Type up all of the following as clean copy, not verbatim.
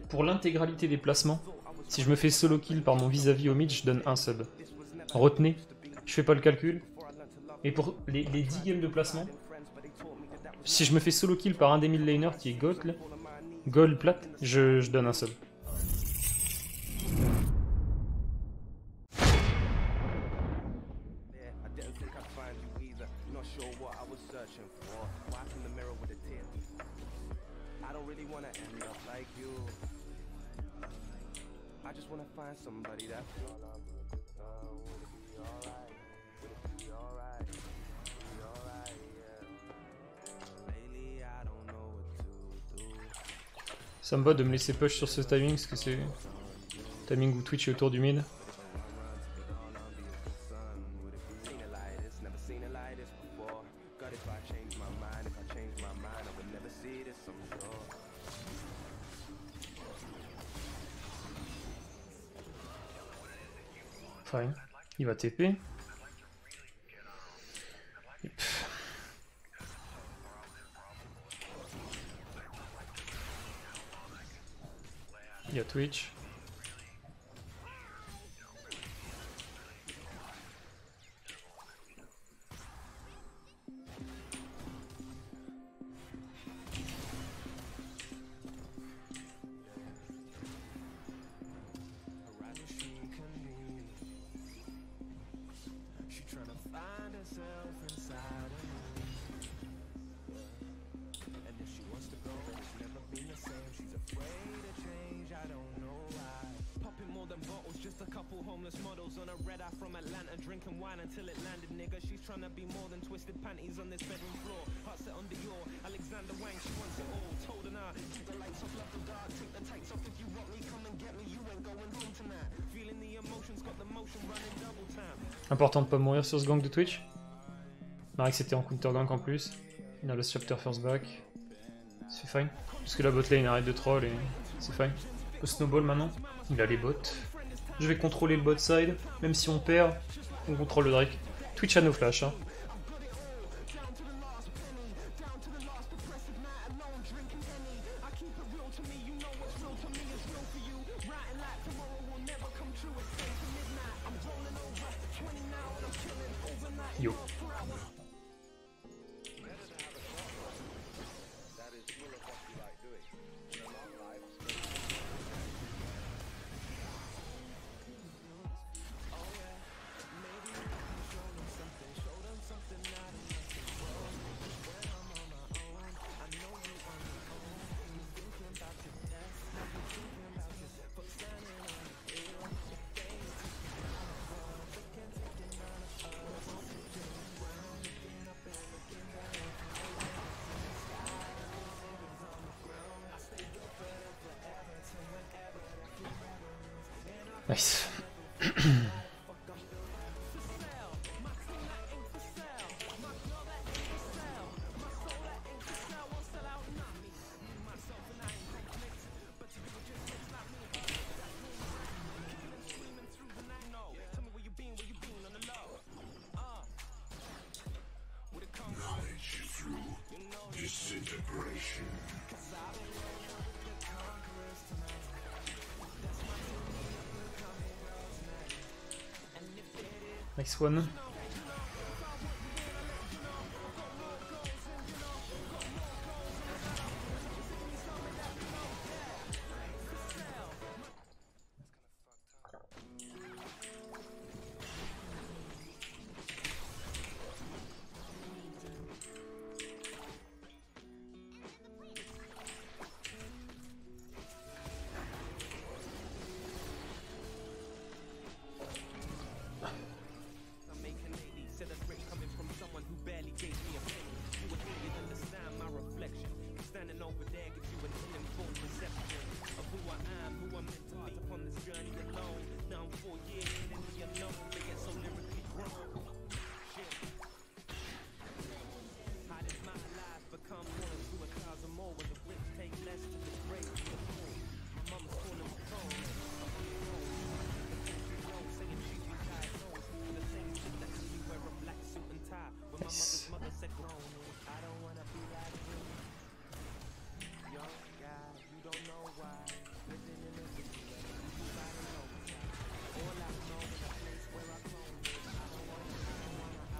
pour l'intégralité des placements, si je me fais solo kill par mon vis-à-vis au mid, je donne un sub. Retenez, je fais pas le calcul. Et pour les 10 games de placement, si je me fais solo kill par un des mid laners qui est gold, là, gold plate, je donne un sub. Ça me va de me laisser push sur ce timing, parce que c'est le timing où Twitch est autour du mid. Fine. Il va TP. Il y a Twitch. Important de pas mourir sur ce gank de Twitch. Marek c'était en counter gank en plus. Il a le chapter first back. C'est fine. Parce que la bot lane arrête de troll et c'est fine. Le snowball maintenant. Il a les bots. Je vais contrôler le bot side. Même si on perd, on contrôle le Drake. Twitch a no flash. Hein. Yo. Nice. Nice one.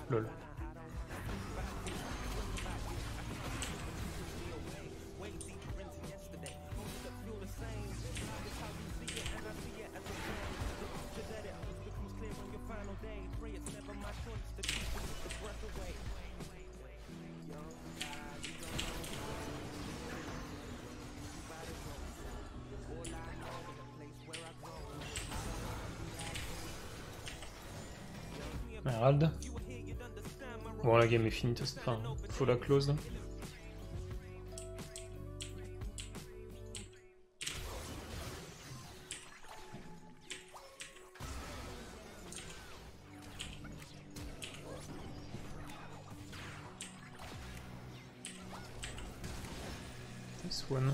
Lol. Herald. Bon, la game est finie, enfin, faut la close là. This one.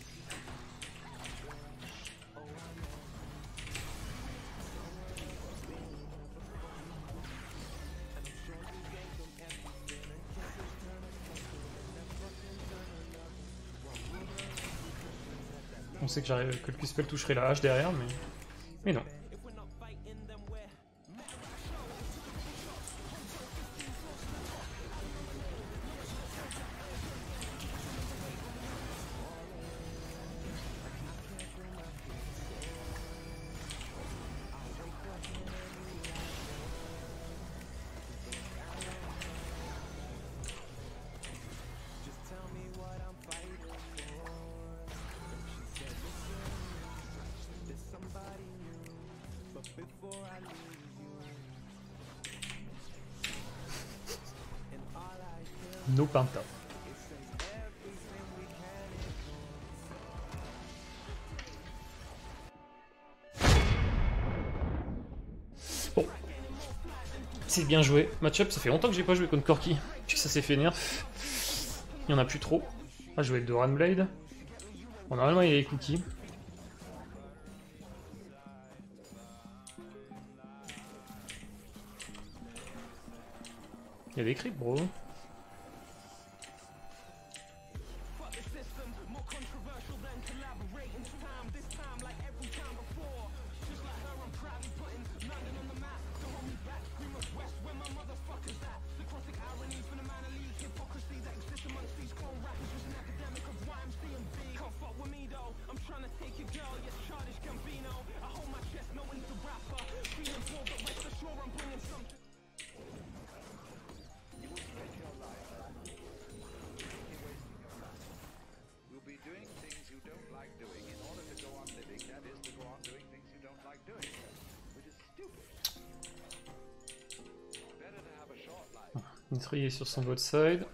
On sait que que le Q-Spell toucherait la hache derrière, mais non. No Penta. Bon. C'est bien joué. Match-up, ça fait longtemps que j'ai pas joué contre Corki. Puisque ça s'est fait nerf. Il y en a plus trop. Ah, je vais avec Doran Blade. Bon, normalement, il y a les cookies. Il y a des creeps, bro. Nitri est sur son bot side.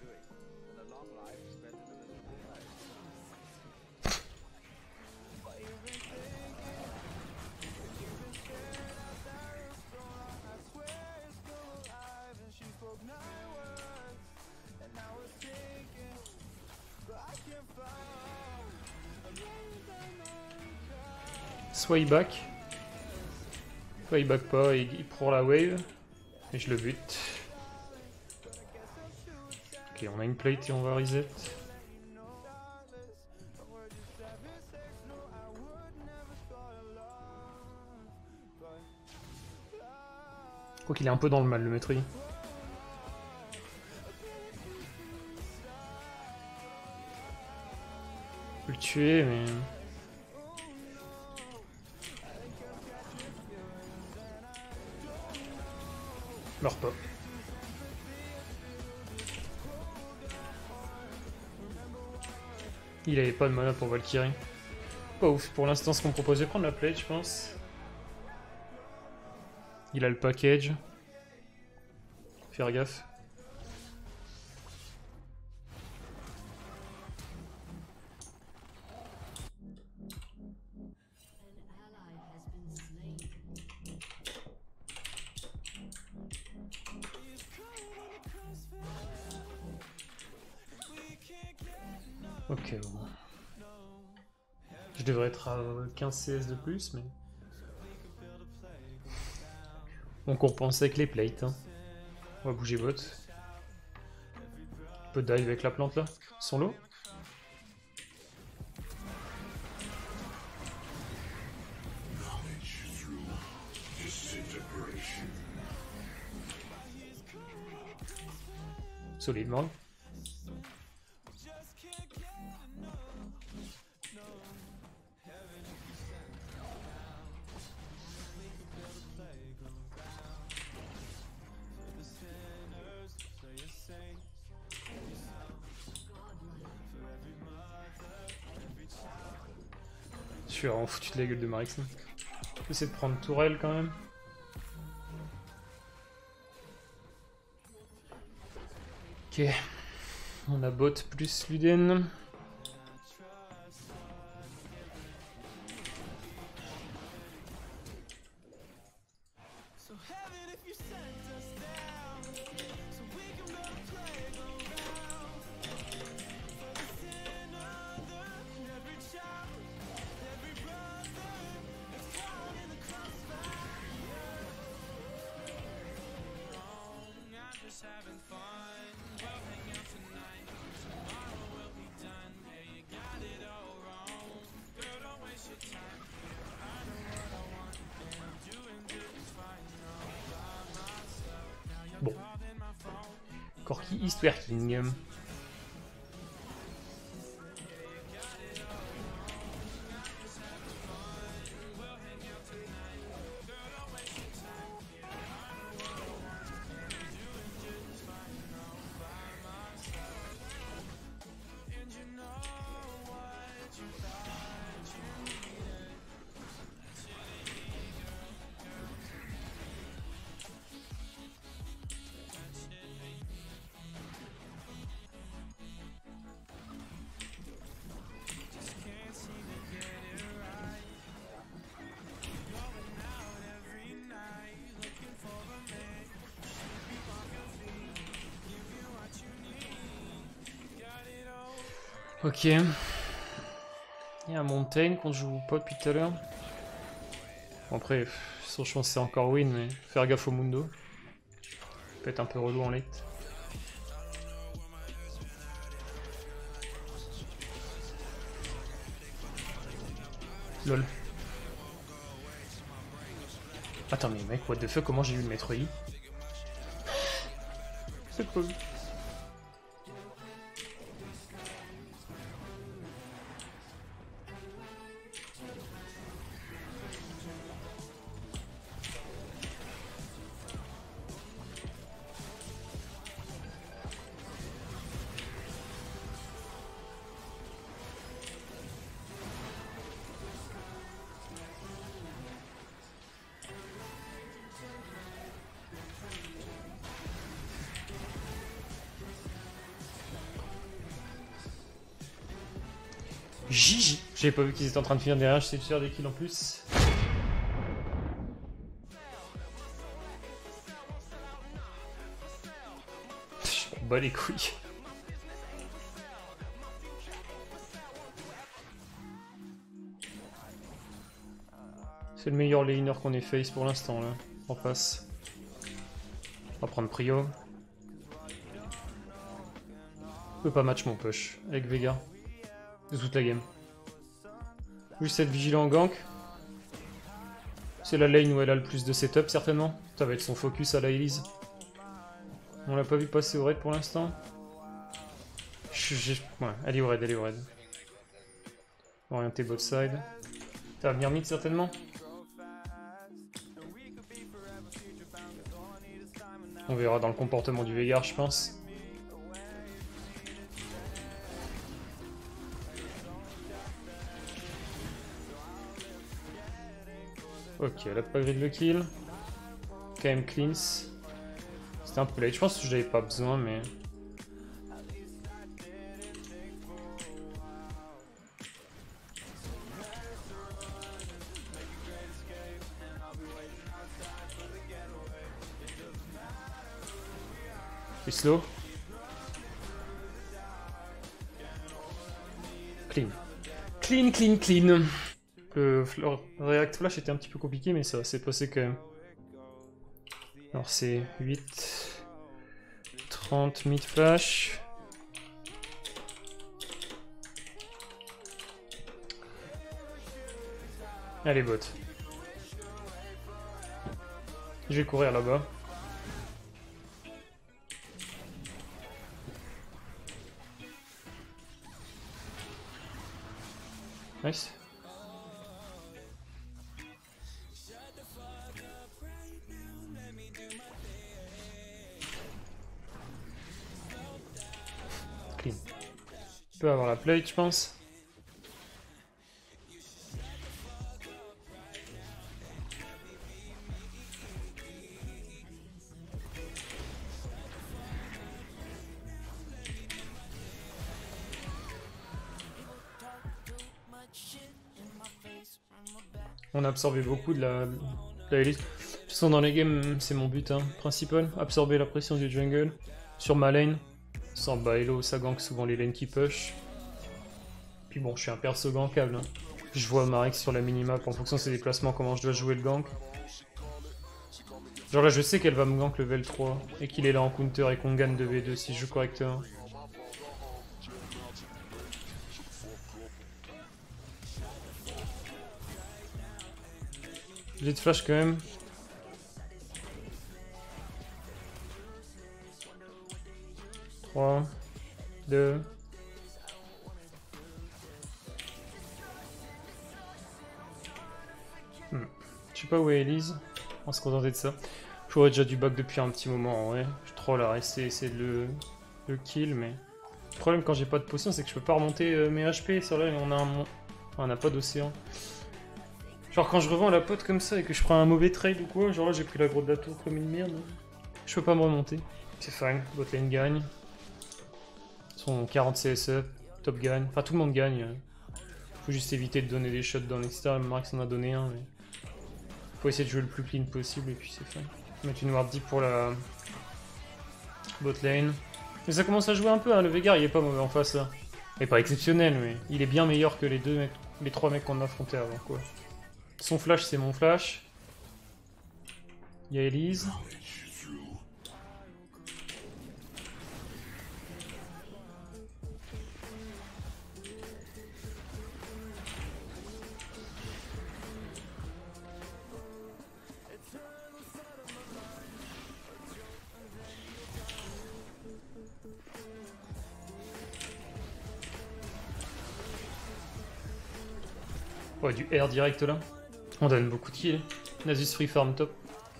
Soit il back, soit il back pas et il prend la wave et je le bute. Ok, on a une plate et on va reset. Je crois qu'il est un peu dans le mal, le maîtrise. Je peux le tuer, mais... Meurs pas. Il avait pas de mana pour Valkyrie. Pas ouf pour l'instant ce qu'on me propose. Je vais prendre la plate, je pense. Il a le package. Faire gaffe. Ok, bon. Je devrais être à 15 CS de plus, mais... On compense avec les plates. Hein. On va bouger bot. On peut dive avec la plante là. Son lot. Solide, moi. Je suis vraiment foutu de la gueule de Marixen. J'essaie de prendre tourelle quand même. Ok. On a bot plus Luden. Bon. Corki East Working. Ok. Il y a un Montaigne qu'on joue pas depuis tout à l'heure. Bon, après, franchement c'est encore win, mais faire gaffe au Mundo. Peut être un peu relou en late. Lol. Attends mais mec, what the fuck, comment j'ai vu le mettre I? C'est pas vu. Gigi. J'avais pas vu qu'ils étaient en train de finir derrière, j'essaie de faire des kills en plus. Je m'en bats les couilles. C'est le meilleur laner qu'on ait face pour l'instant là. On passe. On va prendre Prio. Je peux pas match mon push avec Vega. De toute la game. Juste être vigilant en gank. C'est la lane où elle a le plus de setup certainement. Ça va être son focus à la Elise. On l'a pas vu passer au raid pour l'instant. Ouais, elle est au raid, elle est au raid. Orienté bot side. Ça va venir mid certainement. On verra dans le comportement du Veigar je pense. Ok, elle a pas grid le kill. Quand même cleans. C'était un peu late, je pense que j'avais pas besoin mais... Je suis slow. Clean. Clean, clean, clean. Le React Flash était un petit peu compliqué, mais ça s'est passé quand même. Alors c'est 8, 30 mid flash. Allez bot. Je vais courir là-bas. Nice. Clean. Il peut avoir la plate, je pense. On a absorbé beaucoup de la élite. De toute façon, dans les games, c'est mon but principal. Absorber la pression du jungle sur ma lane. Sans Hello, ça gank souvent les lanes qui push. Puis bon, je suis un perso gankable. Hein. Je vois Marek sur la minimap en fonction de ses déplacements, comment je dois jouer le gank. Genre là, je sais qu'elle va me gank level 3 et qu'il est là en counter et qu'on gagne 2v2 si je joue correctement. J'ai de flash quand même. Trois, 2. Je sais pas où est Elise. On va se contenter de ça. J'aurais déjà du back depuis un petit moment en vrai. Je troll à essayer de le kill, mais... Le problème quand j'ai pas de potion, c'est que je peux pas remonter mes HP. Sur là, on n'a pas d'océan. Genre quand je revends la pote comme ça et que je prends un mauvais trade ou quoi, genre là j'ai pris la grotte de la tour comme une merde. Je peux pas me remonter. C'est fine, botlane gagne. Son 40 CS up, top gagne. Enfin tout le monde gagne. Faut juste éviter de donner des shots dans l'extérieur. Marx en a donné un, mais... Faut essayer de jouer le plus clean possible et puis c'est fine. Mettre une ward deep pour la botlane. Mais ça commence à jouer un peu, hein. Le Veigar il est pas mauvais en face là. Il est pas exceptionnel, mais il est bien meilleur que les 3 mecs qu'on a affrontés avant quoi. Son flash, c'est mon flash. Il y a Elise. Ouais, du R direct là. On donne beaucoup de kills. Nasus free farm top.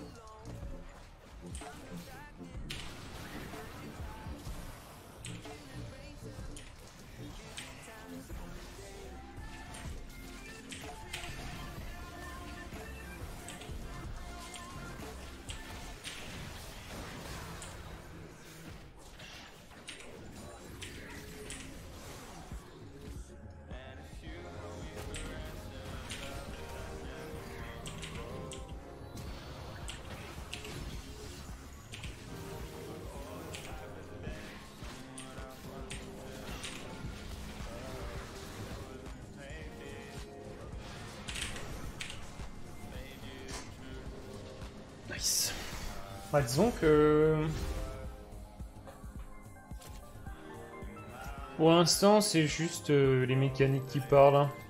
Nice. Bah, disons que... Pour l'instant, c'est juste les mécaniques qui parlent.